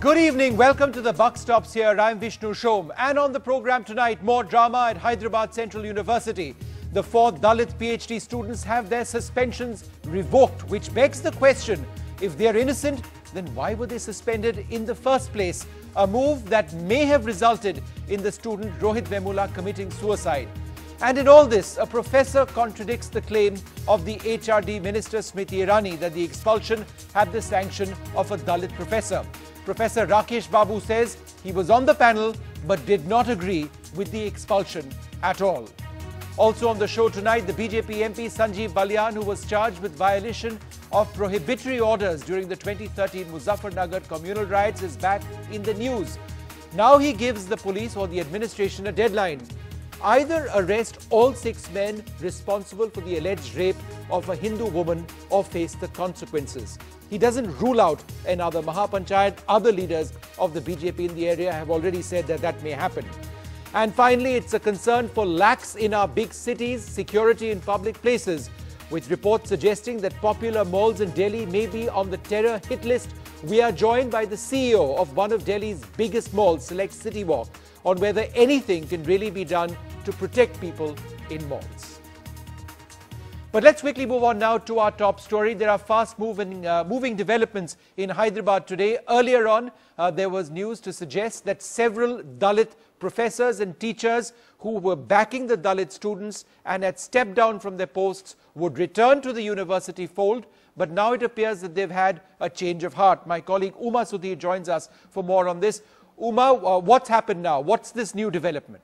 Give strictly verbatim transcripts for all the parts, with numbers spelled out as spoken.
Good evening. Welcome to the Buck Stops here. I'm Vishnu Shom. And on the program tonight, more drama at Hyderabad Central University. The four Dalit PhD students have their suspensions revoked, which begs the question, if they are innocent, then why were they suspended in the first place? A move that may have resulted in the student Rohit Vemula committing suicide. And in all this, a professor contradicts the claim of the H R D Minister Smriti Irani that the expulsion had the sanction of a Dalit professor. Professor Rakesh Babu says he was on the panel but did not agree with the expulsion at all. Also on the show tonight, the B J P M P Sanjeev Balyan, who was charged with violation of prohibitory orders during the twenty thirteen Muzaffarnagar communal riots, is back in the news. Now he gives the police or the administration a deadline. Either arrest all six men responsible for the alleged rape of a Hindu woman or face the consequences. He doesn't rule out another Mahapanchayat. Other leaders of the B J P in the area have already said that that may happen. And finally, it's a concern for lakhs in our big cities, security in public places, with reports suggesting that popular malls in Delhi may be on the terror hit list. We are joined by the C E O of one of Delhi's biggest malls, Select City Walk, on whether anything can really be done to protect people in malls. But let's quickly move on now to our top story. There are fast-moving uh, moving developments in Hyderabad today. Earlier on, uh, there was news to suggest that several Dalit professors and teachers who were backing the Dalit students and had stepped down from their posts would return to the university fold. But now it appears that they've had a change of heart. My colleague Uma Sudhir joins us for more on this. Uma, uh, what's happened now? What's this new development?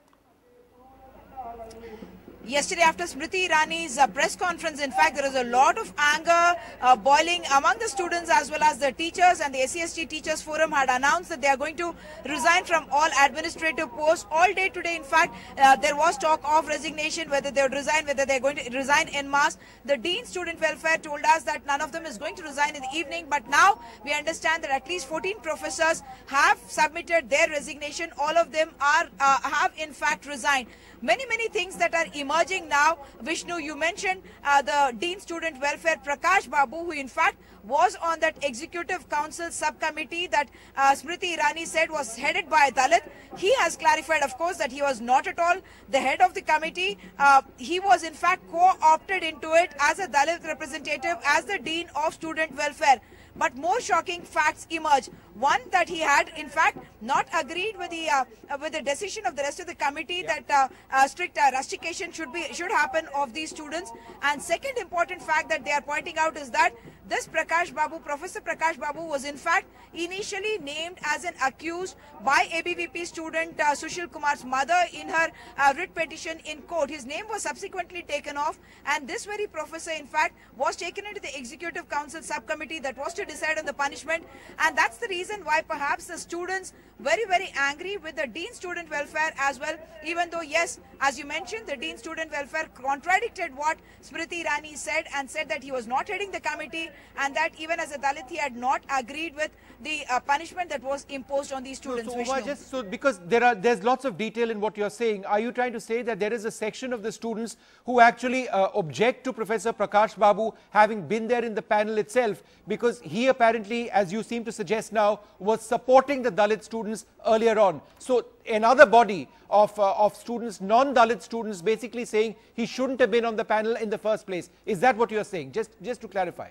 Yesterday, after Smriti Irani's uh, press conference, in fact, there was a lot of anger uh, boiling among the students as well as the teachers, and the S C S T Teachers Forum had announced that they are going to resign from all administrative posts. All day today, in fact, uh, there was talk of resignation, whether they would resign, whether they are going to resign en masse. The Dean Student Welfare told us that none of them is going to resign in the evening, but now we understand that at least fourteen professors have submitted their resignation. All of them are uh, have in fact resigned. Many, many things that are emerging now. Vishnu, you mentioned uh, the Dean Student Welfare, Prakash Babu, who in fact was on that Executive Council subcommittee that uh, Smriti Irani said was headed by Dalit. He has clarified, of course, that he was not at all the head of the committee. Uh, he was in fact co-opted into it as a Dalit representative, as the Dean of Student Welfare. But more shocking facts emerge. One, that he had, in fact, not agreed with the uh, with the decision of the rest of the committee yeah. that uh, uh, strict uh, rustication should be should happen of these students. And second important fact that they are pointing out is that this Prakash Babu, Professor Prakash Babu, was in fact initially named as an accused by A B V P student uh, Sushil Kumar's mother in her uh, writ petition in court. His name was subsequently taken off, and this very professor, in fact, was taken into the Executive Council subcommittee that was to decide on the punishment. And that's the reason why perhaps the students very, very angry with the Dean Student Welfare as well, even though, yes, as you mentioned, the Dean Student Welfare contradicted what Smriti Irani said and said that he was not heading the committee, and that even as a Dalit he had not agreed with the uh, punishment that was imposed on these students. So, so, just, so because there are there's lots of detail in what you're saying, are you trying to say that there is a section of the students who actually uh, object to Professor Prakash Babu having been there in the panel itself, because he apparently, as you seem to suggest now, was supporting the Dalit students earlier on? So another body of, uh, of students, non-Dalit students, basically saying he shouldn't have been on the panel in the first place. Is that what you're saying? Just, just to clarify.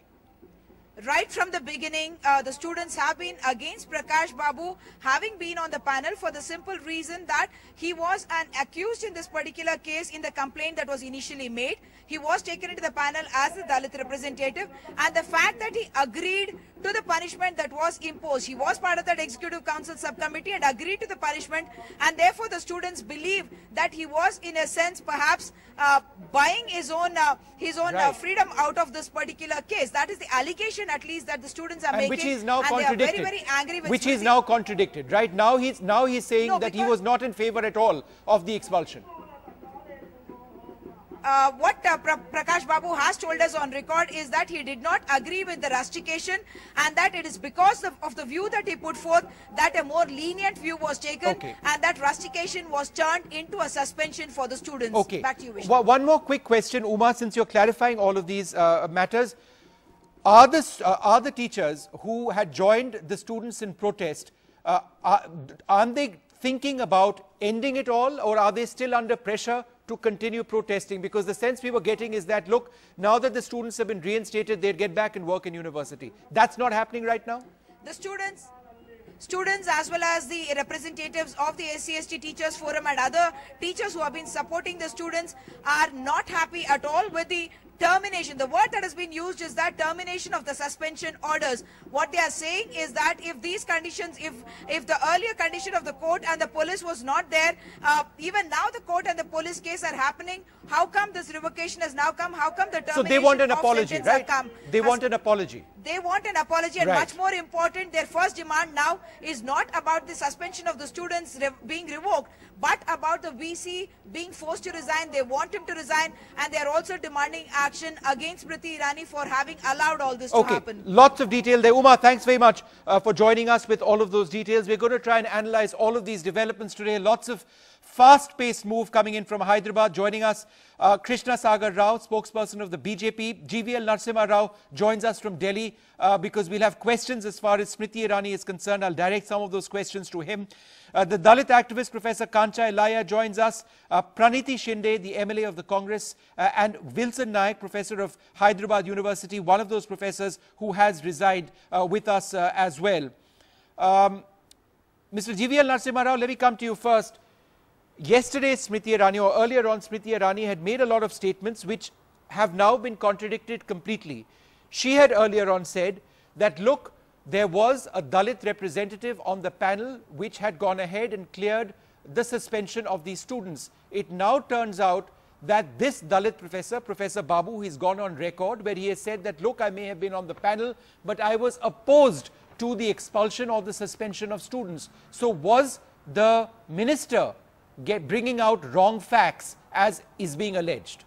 Right from the beginning, uh, the students have been against Prakash Babu having been on the panel for the simple reason that he was an accused in this particular case in the complaint that was initially made. He was taken into the panel as a Dalit representative, and the fact that he agreed to the punishment that was imposed. He was part of that Executive Council subcommittee and agreed to the punishment, and therefore the students believe that he was in a sense perhaps uh, buying his own uh, his own right. uh, freedom out of this particular case. That is the allegation at least that the students are and making, which is now and contradicted. they are very, very angry with which Smriti. is now contradicted. Right now he's now he's saying no, that he was not in favor at all of the expulsion. Uh, what uh, pra Prakash Babu has told us on record is that he did not agree with the rustication, and that it is because of, of the view that he put forth that a more lenient view was taken, okay. and that rustication was turned into a suspension for the students. Okay. Back to you, Vishnu. One more quick question, Uma, since you're clarifying all of these uh, matters. are the, uh, are the teachers who had joined the students in protest, uh, are, aren't they thinking about ending it all, or are they still under pressure to continue protesting? Because the sense we were getting is that, look, now that the students have been reinstated, they'd get back and work in university. That's not happening right now? The students... Students as well as the representatives of the S C S T Teachers Forum and other teachers who have been supporting the students are not happy at all with the termination. The word that has been used is that termination of the suspension orders. What they are saying is that if these conditions, if if the earlier condition of the court and the police was not there, uh, even now the court and the police case are happening, how come this revocation has now come? How come the termination So they want an of apology, right? Come? They want an apology. They want an apology, and right. much more important, their first demand now is not about the suspension of the students re being revoked, but about the V C being forced to resign. They want him to resign, and they are also demanding action against Smriti Irani for having allowed all this okay. to happen. Lots of detail there. Uma, thanks very much uh, for joining us with all of those details. We're going to try and analyze all of these developments today. Lots of fast-paced move coming in from Hyderabad. Joining us, uh, Krishna Sagar Rao, spokesperson of the B J P. G V L Narasimha Rao joins us from Delhi uh, because we'll have questions as far as Smriti Irani is concerned. I'll direct some of those questions to him. Uh, the Dalit activist Professor Kancha Ilaiah joins us. Uh, Praniti Shinde, the M L A of the Congress, uh, and Wilson Naik, professor of Hyderabad University, one of those professors who has resigned uh, with us uh, as well. Um, Mister G V L Narasimha Rao, let me come to you first. Yesterday, Smriti Irani, or earlier on, Smriti Irani had made a lot of statements which have now been contradicted completely. She had earlier on said that, look, there was a Dalit representative on the panel which had gone ahead and cleared the suspension of these students. It now turns out that this Dalit professor, Professor Babu, he's gone on record where he has said that, look, I may have been on the panel, but I was opposed to the expulsion or the suspension of students. So was the minister Get, bringing out wrong facts as is being alleged?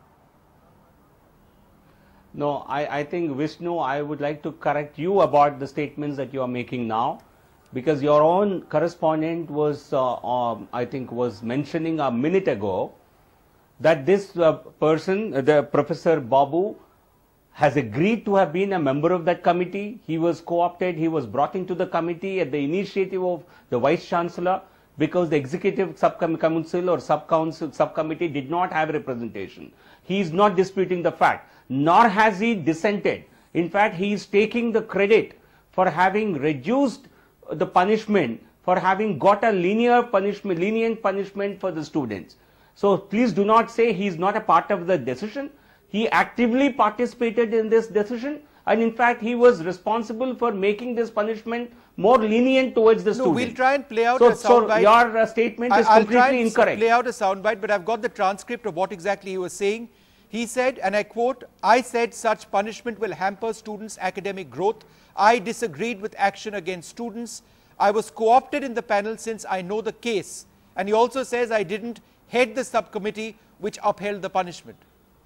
No, I, I think, Vishnu, I would like to correct you about the statements that you are making now, because your own correspondent was, uh, um, I think, was mentioning a minute ago that this uh, person, uh, the Professor Babu, has agreed to have been a member of that committee. He was co-opted, he was brought into the committee at the initiative of the Vice Chancellor, because the executive sub-council or sub-council subcommittee did not have representation. He is not disputing the fact, nor has he dissented. In fact, he is taking the credit for having reduced the punishment, for having got a linear punishment, lenient punishment for the students. So please do not say he is not a part of the decision. He actively participated in this decision, and in fact, he was responsible for making this punishment more lenient towards the no, students. We'll try and play out so, a soundbite. So your uh, statement I, is I'll completely try and incorrect. play out a soundbite, but I've got the transcript of what exactly he was saying. He said, and I quote, "I said such punishment will hamper students' academic growth. I disagreed with action against students. I was co-opted in the panel since I know the case." And he also says, "I didn't head the subcommittee which upheld the punishment."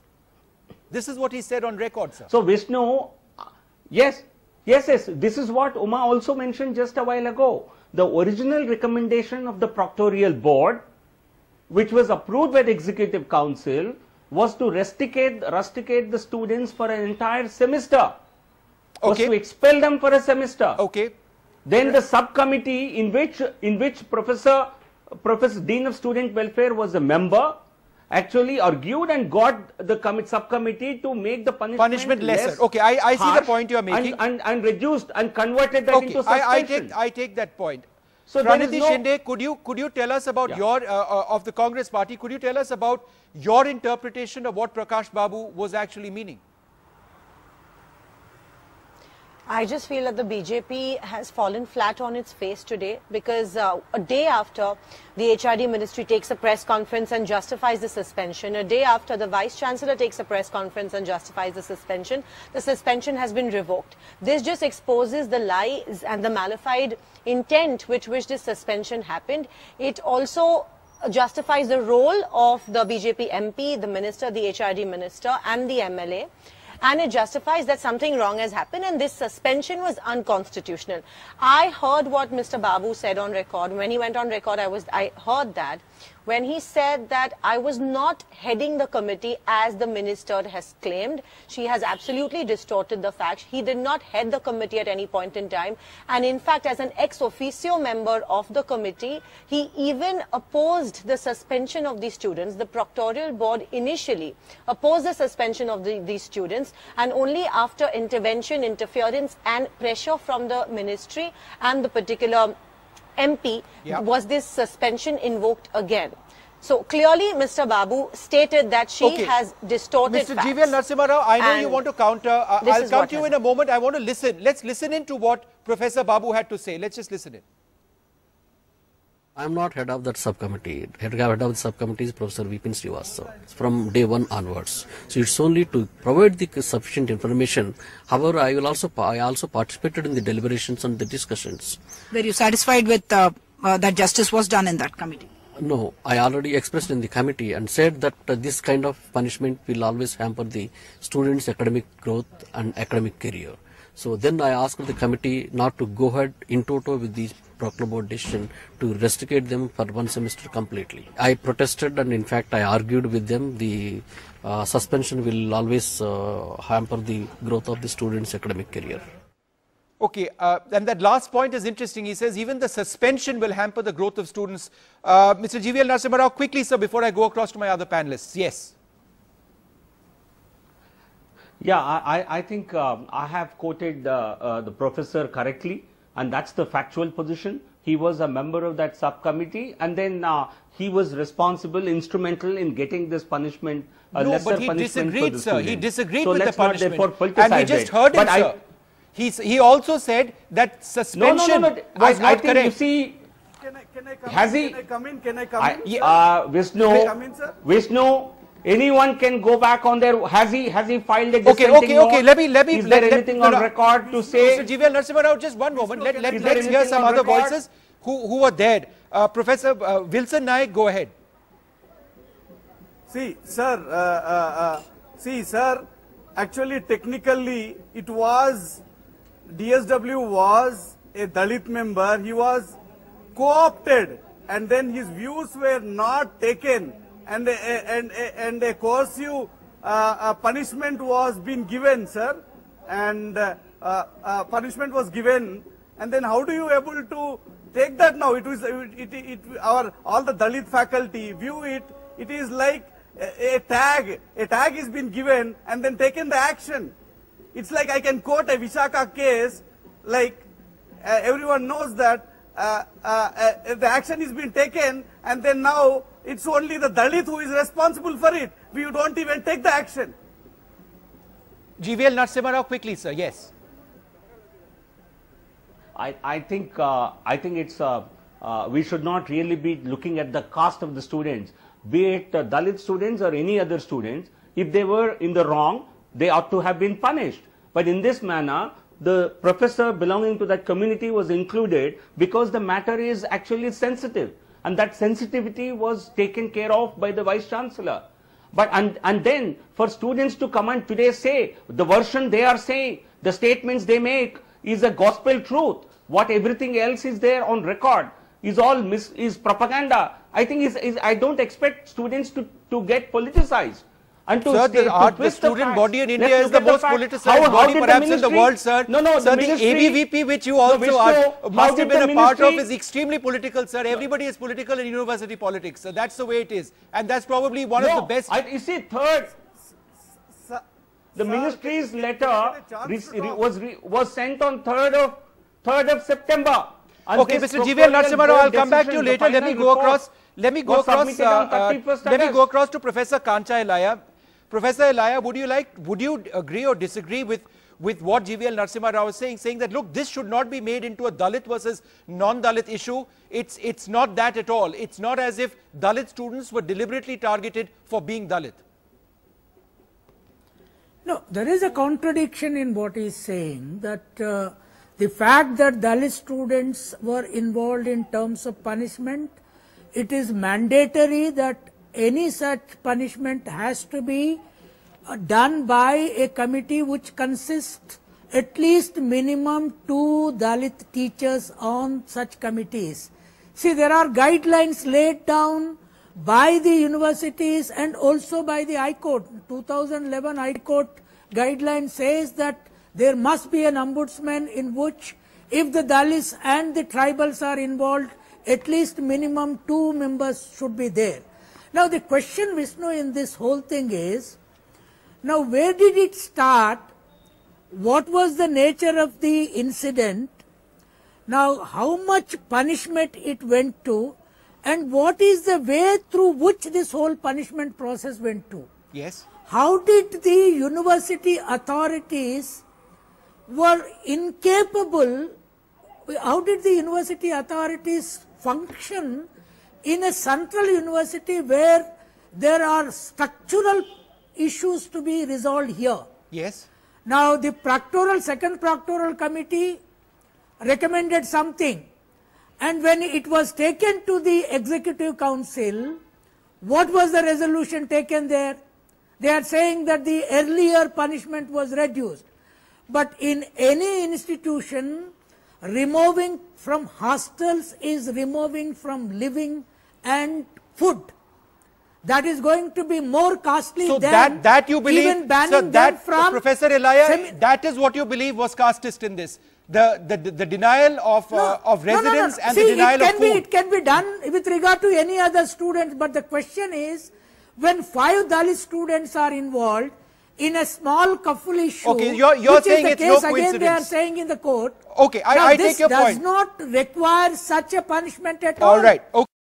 This is what he said on record, sir. So Vishnu, yes, yes, yes, this is what Uma also mentioned just a while ago. The original recommendation of the Proctorial Board, which was approved by the Executive Council, was to rusticate, rusticate the students for an entire semester. Was Okay. to expel them for a semester. Okay. Then the subcommittee in which, in which Professor, Professor Dean of Student Welfare was a member, actually argued and got the subcommittee to make the punishment, Punishment lesser. less Okay, I, I see the harsh point you are making. And, and, and reduced and converted that Okay, into suspension. I, I, take, I take that point. So there is Praniti no- Shinde, could you, could you tell us about Yeah. your, uh, uh, of the Congress party, could you tell us about your interpretation of what Prakash Babu was actually meaning? I just feel that the B J P has fallen flat on its face today, because uh, a day after the H R D ministry takes a press conference and justifies the suspension, a day after the Vice Chancellor takes a press conference and justifies the suspension, the suspension has been revoked. This just exposes the lies and the malified intent with which this suspension happened. It also justifies the role of the B J P M P, the minister, the H R D minister and the M L A. And it justifies that something wrong has happened, and this suspension was unconstitutional. I heard what Mister Babu said on record. When he went on record, I was I heard that, when he said that I was not heading the committee as the minister has claimed. She has absolutely distorted the facts. He did not head the committee at any point in time. And in fact, as an ex officio member of the committee, he even opposed the suspension of these students. The proctorial board initially opposed the suspension of the, these students, and only after intervention, interference and pressure from the ministry and the particular M P yeah. was this suspension invoked again. So clearly Mister Babu stated that she okay. has distorted Mister facts. G V L Narasimha Rao, I know you want to counter. Uh, I'll come to you in a moment. I want to listen. Let's listen in to what Professor Babu had to say. Let's just listen in. I am not head of that subcommittee. Head of the subcommittee is Professor Vipin Srivastava from day one onwards. So it's only to provide the sufficient information. However, I will also I also participated in the deliberations and the discussions. Were you satisfied with uh, uh, that justice was done in that committee? No, I already expressed in the committee and said that uh, this kind of punishment will always hamper the students' academic growth and academic career. So then I asked the committee not to go ahead in toto with the proctor board decision to rusticate them for one semester completely. I protested and in fact I argued with them the uh, suspension will always uh, hamper the growth of the students' academic career. Okay, uh, and that last point is interesting. He says even the suspension will hamper the growth of students. Uh, Mister G V L Narasimha Rao, quickly sir, before I go across to my other panelists. Yes. Yeah, I, I think um, I have quoted uh, uh, the professor correctly, and that's the factual position. He was a member of that subcommittee, and then uh, he was responsible, instrumental in getting this punishment, a no, lesser but he punishment disagreed, for the sir. student. He disagreed so with the punishment. And we just it. heard him, but sir. I, he, he also said that suspension no, no, no, no. was I, not I think correct. You see, Can I, can I come has in? he? Can I come in? Can I come I, in? yeah, uh, Vishnu, Can I come in, sir? Vishnu, anyone can go back on their. Has he? Has he filed a Okay, okay, note? okay. Let me, let me. Is let, there let, anything no, on no. record to say? Mister G V L Narasimha Rao, just one moment. Let, let, Is let's hear some other record? voices who, who were there. Uh, Professor uh, Wilson Naik, go ahead. See, sir, uh, uh, uh, see, sir, actually, technically, it was, D S W was a Dalit member. He was co-opted, and then his views were not taken, and a, and a, and a coercive uh, uh, punishment was being given, sir, and uh, uh, uh, punishment was given, and then how do you able to take that now? It was it, it, it our all the Dalit faculty view it. It is like a, a tag. A tag is been given and then taken the action. It's like I can quote a Vishaka case. Like uh, everyone knows that uh, uh, uh, the action is being taken, and then now it's only the Dalit who is responsible for it. We don't even take the action. G V L Narasimha Rao, quickly, sir. Yes. I, I think uh, I think it's uh, uh, we should not really be looking at the caste of the students, be it uh, Dalit students or any other students. If they were in the wrong, they ought to have been punished. But in this manner, the professor belonging to that community was included because the matter is actually sensitive, and that sensitivity was taken care of by the Vice Chancellor. But and, and then for students to come and today say the version they are saying, the statements they make is a gospel truth. What everything else is there on record is all mis is propaganda. I think is, is I don't expect students to, to get politicized. And to sir, stay, the, art, to the student the body in India Let's is the most the politicized how, how body perhaps the in the world, sir. No, no, sir, the, the ministry, A B V P, which you also Vishnu, are, must have been a part of, is extremely political, sir. No. Everybody is political in university politics. So that's the way it is. And that's probably one no, of the best. I, you see, third, Sir, the sir, ministry's can, letter can re, re, was re, was sent on third of third of September. And okay, Mister G V L Narasimha Rao, I'll come back to you later. Let me go across. Let me go across. Uh, uh, let me go across to Professor Kancha Elaya. Professor Elaya, would you like? Would you agree or disagree with with what G V L Narasimha Rao is saying? Saying that look, this should not be made into a Dalit versus non-Dalit issue. It's it's not that at all. It's not as if Dalit students were deliberately targeted for being Dalit. No, there is a contradiction in what he is saying, that uh, the fact that Dalit students were involved in terms of punishment, it is mandatory that any such punishment has to be uh, done by a committee which consists at least minimum two Dalit teachers on such committees. See, there are guidelines laid down by the universities and also by the High Court. two thousand eleven High Court guideline says that there must be an ombudsman in which, if the Dalits and the tribals are involved, at least minimum two members should be there. Now the question, Vishnu, in this whole thing is, now where did it start? What was the nature of the incident? Now how much punishment it went to? And what is the way through which this whole punishment process went to? Yes. How did the university authorities were incapable, how did the university authorities function in a central university where there are structural issues to be resolved here? Yes. Now the proctoral, second proctoral committee recommended something, and when it was taken to the executive council, what was the resolution taken there? They are saying that the earlier punishment was reduced. But in any institution, removing from hostels is removing from living and food. That is going to be more costly so than that, that you believe, even banning so them that, from Professor Elia, that is what you believe was casteist in this. The, the, the denial of, no, uh, of residence no, no, no. and See, the denial it can of be, food. It can be done with regard to any other students, but the question is, when five Dalit students are involved in a small kaful issue, okay, you're, you're which saying is the it's case, no again coincidence. they are saying in the court. Okay, I, now, I this take your does point. not require such a punishment at all. All right. Okay.